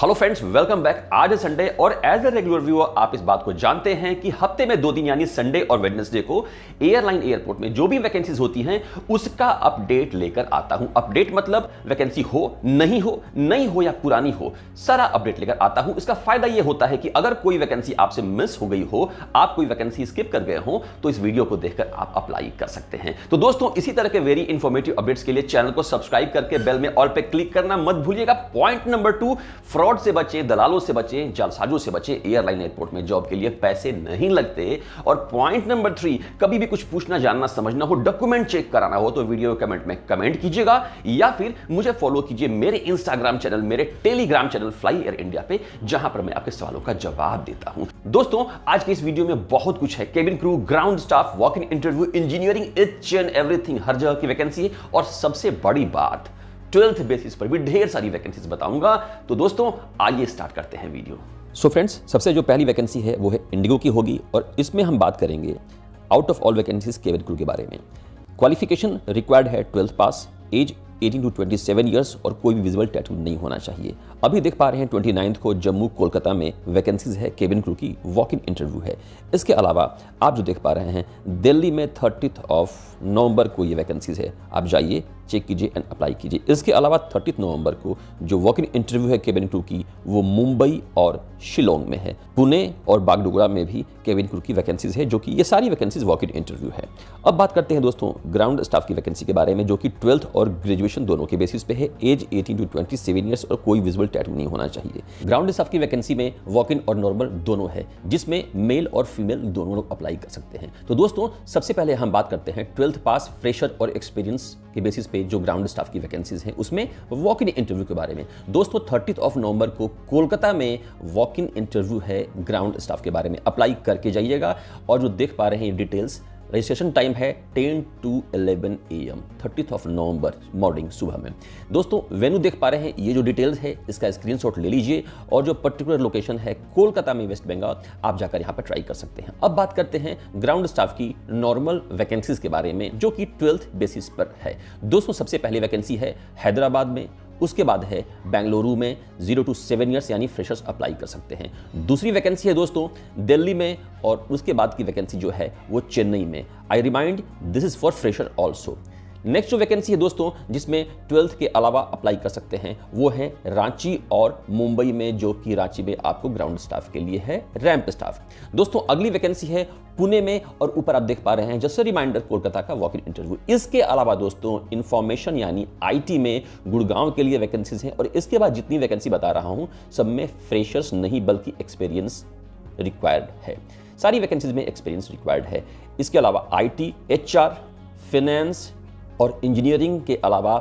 Hello friends, welcome back. आज है Sunday और एज ए रेगुलर व्यूअर आप इस बात को जानते हैं कि हफ्ते में 2 दिन यानी संडे और वेडनेसडे को एयरलाइन एयरपोर्ट में जो भी वैकेंसीज होती हैं उसका अपडेट लेकर आता हूं। अपडेट मतलब वैकेंसी हो, नई हो या पुरानी हो, सारा अपडेट लेकर आता हूं। इसका फायदा यह होता है कि अगर कोई वैकेंसी आपसे मिस हो गई हो, आप कोई वैकेंसी स्किप कर गए हो, तो इस वीडियो को देखकर आप अप्लाई कर सकते हैं। तो दोस्तों, इसी तरह के वेरी इंफॉर्मेटिव अपडेट्स के लिए चैनल को सब्सक्राइब करके बेल में ऑल पे क्लिक करना मत भूलिएगा। पॉइंट नंबर 2, फ्रॉड से बचें, दलालों से बचें, जालसाजों से बचें। एयरलाइन एयरपोर्ट में जॉब के लिए पैसे नहीं लगते। और पॉइंट नंबर 3, कभी भी कुछ पूछना, जानना, समझना हो, डॉक्यूमेंट चेक कराना हो तो वीडियो कमेंट में कमेंट कीजिएगा या फिर मुझे फॉलो कीजिए मेरे इंस्टाग्राम चैनल, मेरे Telegram channel fly Air India पे, जहां पर मैं आपके सवालों का जवाब देता हूं। दोस्तों, आज के इस वीडियो में बहुत कुछ है। Cabin crew, ground staff, walk in interview, engineering, each and everything, हर जगह की वैकेंसी है। और सबसे बड़ी बात, 12th बेसिस पर भी ढेर सारी वैकेंसीज बताऊंगा। तो दोस्तों, आइए स्टार्ट करते हैं वीडियो। सो फ्रेंड्स, सबसे जो पहली वैकेंसी है वो है इंडिगो की होगी और इसमें हम बात करेंगे out of all vacancies cabin crew के बारे में। क्वालिफिकेशन रिक्वायर्ड है 12th pass, as 18 to 27 years और कोई भी विजिबल टैटू नहीं होना चाहिए। अभी देख पा रहे हैं 29 को जम्मू कोलकाता में वैकेंसीज है, केबिन क्रू की वॉक इन इंटरव्यू है। इसके अलावा आप जो देख पा रहे हैं दिल्ली में 30 नवंबर को ये वैकेंसीज है। आप जाइए, चेक कीजिए एंड अप्लाई कीजिए। इसके अलावा 30 नवंबर को जो वॉक इन इंटरव्यू है केबिन क्रू की, वो मुंबई और शिलोंग में है। पुणे और बागडोगरा में भी केबिन क्रू की वैकेंसीज है, जो कि ये सारी वैकेंसीज वॉक इन इंटरव्यू है। अब बात करते हैं दोस्तों ग्राउंड स्टाफ की वैकेंसी के बारे में, जो कि 12th और ग्रेजुएशन दोनों के बेसिस पे है। एज 18 to 27 ईयर्स और कोई विजिबल टैटू नहीं होना चाहिए। ग्राउंड स्टाफ की वैकेंसी में वॉक इन और नॉर्मल दोनों है, जिसमें मेल और फीमेल दोनों लोग अप्लाई कर सकते हैं। तो दोस्तों, सबसे पहले हम बात करते हैं 12th पास, फ्रेशर और एक्सपीरियंस के बेसिस पे जो ग्राउंड स्टाफ की वैकेंसीज हैं उसमें वॉक इन इंटरव्यू के बारे में। दोस्तों, 30 नवंबर को कोलकाता में वॉक इन इंटरव्यू है ग्राउंड स्टाफ के बारे में। अप्लाई करके जाइएगा। और जो देख पा रहे हैं डिटेल्स, रजिस्ट्रेशन टाइम है 10 to 11 AM 30 नवंबर मॉर्निंग, सुबह में। दोस्तों, वेन्यू देख पा रहे हैं, ये जो डिटेल्स है इसका स्क्रीनशॉट ले लीजिए और जो पर्टिकुलर लोकेशन है कोलकाता में, वेस्ट बंगाल, आप जाकर यहाँ पर ट्राई कर सकते हैं। अब बात करते हैं ग्राउंड स्टाफ की नॉर्मल वैकेंसीज के बारे में, जो कि 12th बेसिस पर है। दोस्तों, सबसे पहली वैकेंसी है हैदराबाद में, उसके बाद है बेंगलुरु में 0 to 7 ईयर्स यानी फ्रेशर्स अप्लाई कर सकते हैं। दूसरी वैकेंसी है दोस्तों दिल्ली में और उसके बाद की वैकेंसी जो है वो चेन्नई में। I remind, this is for fresher also. Next जो वैकेंसी है दोस्तों जिसमें 12th के अलावा अप्लाई कर सकते हैं, वो है रांची और मुंबई में, जो कि रांची में आपको ग्राउंड स्टाफ के लिए है रैंप स्टाफ। दोस्तों, अगली वैकेंसी है पुणे में और ऊपर आप देख पा रहे हैं जस्ट रिमाइंडर कोलकाता का वॉक इन इंटरव्यू। इसके अलावा दोस्तों इंफॉर्मेशन यानी IT में गुड़गांव के लिए वैकेंसीज हैं। और इसके बाद जितनी वैकेंसी बता रहा हूं सब में फ्रेशर्स नहीं बल्कि एक्सपीरियंस रिक्वायर्ड है। सारी वैकेंसीज में एक्सपीरियंस रिक्वायर्ड है। इसके अलावा IT, HR, फाइनेंस और इंजीनियरिंग के अलावा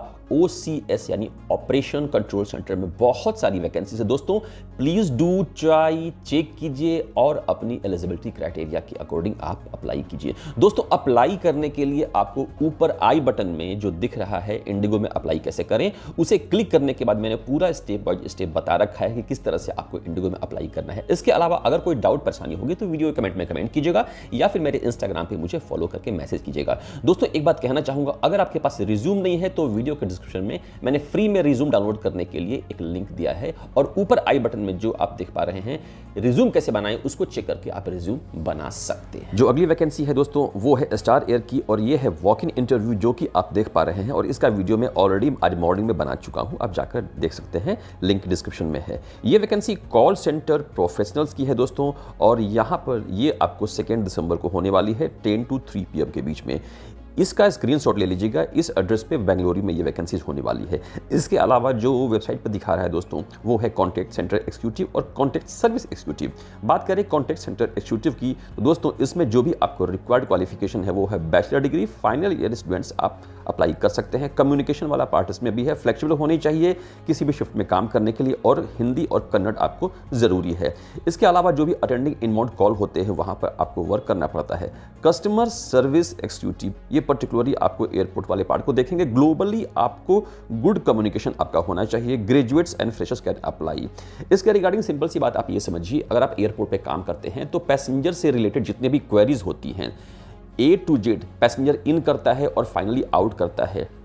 OCS यानी ऑपरेशन कंट्रोल सेंटर में बहुत सारी वैकेंसीज है। दोस्तों, प्लीज डू ट्राई, चेक कीजिए और अपनी एलिजिबिलिटी क्राइटेरिया के अकॉर्डिंग आप अप्लाई कीजिए। दोस्तों, अप्लाई करने के लिए आपको ऊपर आई बटन में जो दिख रहा है इंडिगो में अप्लाई कैसे करें, उसे क्लिक करने के बाद मैंने पूरा स्टेप बाय स्टेप बता रखा है कि किस तरह से आपको इंडिगो में अप्लाई करना है। इसके अलावा अगर कोई डाउट परेशानी होगी तो वीडियो कमेंट में कमेंट कीजिएगा या फिर मेरे इंस्टाग्राम पर मुझे फॉलो करके मैसेज कीजिएगा। दोस्तों, एक बात कहना चाहूंगा, अगर आपके पास रिज्यूम नहीं है तो वीडियो के डिस्क्रिप्शन में मैंने फ्री में रिज्यूम डाउनलोड करने के लिए एक लिंक दिया है और ऊपर आई बटन में जो आप देख पा रहे हैं रिज्यूम कैसे बनाएं उसको चेक करके आप रिज्यूम बना सकते हैं। जो अगली वैकेंसी है दोस्तों वो है स्टार एयर की और ये है वॉक इन इंटरव्यू, जो कि आप देख पा रहे हैं और इसका वीडियो मैं ऑलरेडी आज मॉर्निंग में बना चुका हूं, आप जाकर देख सकते हैं, लिंक डिस्क्रिप्शन में है। ये वैकेंसी कॉल सेंटर प्रोफेशनल्स की है दोस्तों और यहां पर ये आपको 2 दिसंबर को होने वाली है 10 to 3 PM के बीच में। इसका स्क्रीनशॉट ले लीजिएगा। इस एड्रेस पे बेंगलुरु में ये वैकेंसीज होने वाली है। इसके अलावा जो वेबसाइट पर दिखा रहा है दोस्तों वो है कॉन्टैक्ट सेंटर एक्जीक्यूटिव और कॉन्टैक्ट सर्विस एक्जीक्यूटिव। बात करें कॉन्टैक्ट सेंटर एक्जीक्यूटिव की तो दोस्तों इसमें जो भी आपको रिक्वायर्ड क्वालिफिकेशन है वो है bachelor degree. Final year students आप अप्लाई कर सकते हैं। कम्युनिकेशन वाला पार्ट इसमें भी है। फ्लेक्सिबल होनी चाहिए किसी भी शिफ्ट में काम करने के लिए और हिंदी और कन्नड़ आपको ज़रूरी है। इसके अलावा जो भी अटेंडिंग इनबाउंड कॉल होते हैं वहाँ पर आपको वर्क करना पड़ता है। कस्टमर सर्विस एक्जीक्यूटिव, ये पर्टिकुलरली आपको एयरपोर्ट वाले पार्ट को देखेंगे। ग्लोबली आपको गुड कम्युनिकेशन आपका होना चाहिए। Graduates and freshers can apply. इसके रिगार्डिंग सिंपल सी बात आप ये समझिए, अगर आप एयरपोर्ट पे काम करते हैं तो पैसेंजर से रिलेटेड जितने भी क्वेरीज होती हैं A to Z passenger in करता है और फाइनली आउट करता है,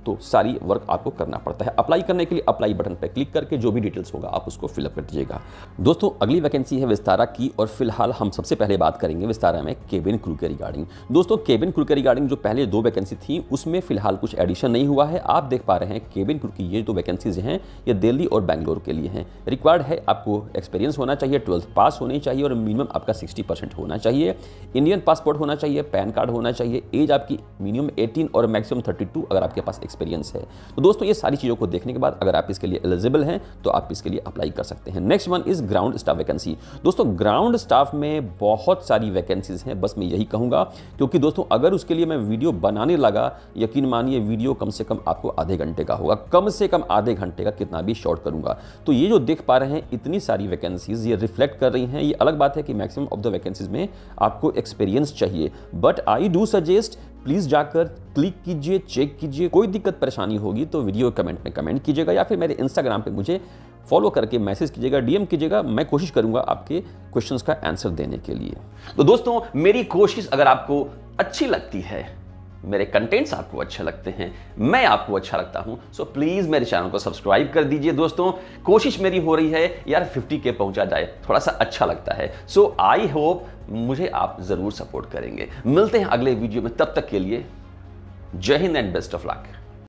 तो सारी वर्क आपको करना पड़ता है। अप्लाई करने के लिए अप्लाई बटन पर क्लिक करके जो भी डिटेल्स होगा आप उसको फिलअप कर दीजिएगा। दोस्तों अगली वैकेंसी है विस्तारा की, और फिलहाल हम सबसे पहले बात करेंगे विस्तारा में केबिन क्रू के रिगार्डिंग। दोस्तों केबिन क्रू के रिगार्डिंग जो पहले 2 वैकेंसी थी उसमें फिलहाल कुछ एडिशन नहीं हुआ है। आप देख पा रहे हैं केबिन क्रू की ये 2 वैकेंसीज हैं, ये दिल्ली और बेंगलोर के लिए हैं। रिक्वायर्ड है आपको एक्सपीरियंस होना चाहिए, 12th पास होनी चाहिए और मिनिमम आपका 60% होना चाहिए। इंडियन पासपोर्ट होना चाहिए, पैन कार्ड होना चाहिए, एज आपकी मिनिमम 18 और मैक्सिमम 32 अगर आपके पास एक्सपीरियंस है। तो दोस्तों ये सारी चीज़ों को देखने के बाद अगर आप इसके लिए एलिजिबल हैं तो आप इसके लिए अप्लाई कर सकते हैं। Next one is ground staff vacancy. दोस्तों ग्राउंड स्टाफ में बहुत सारी वैकेंसीज हैं, बस मैं यही कहूँगा, क्योंकि दोस्तों अगर उसके लिए मैं वीडियो बनाने लगा, यकीन मानिए वीडियो कम से कम आपको आधे घंटे का होगा, कम से कम आधे घंटे का, कितना भी शॉर्ट करूँगा। तो ये जो देख पा रहे हैं इतनी सारी वैकेंसीज ये रिफ्लेक्ट कर रही हैं। ये अलग बात है कि मैक्सिमम ऑफ द वैकेंसीज में आपको एक्सपीरियंस चाहिए, but I do suggest please जाकर क्लिक कीजिए, चेक कीजिए। कोई दिक्कत परेशानी होगी तो वीडियो कमेंट में कमेंट कीजिएगा या फिर मेरे इंस्टाग्राम पे मुझे फॉलो करके मैसेज कीजिएगा, डीएम कीजिएगा। मैं कोशिश करूंगा आपके क्वेश्चंस का आंसर देने के लिए। तो दोस्तों मेरी कोशिश अगर आपको अच्छी लगती है, मेरे कंटेंट्स आपको अच्छे लगते हैं, मैं आपको अच्छा लगता हूं, सो प्लीज मेरे चैनल को सब्सक्राइब कर दीजिए। दोस्तों कोशिश मेरी हो रही है यार 50K पहुंचा जाए, थोड़ा सा अच्छा लगता है। सो आई होप मुझे आप जरूर सपोर्ट करेंगे। मिलते हैं अगले वीडियो में, तब तक के लिए जय हिंद एंड बेस्ट ऑफ लक।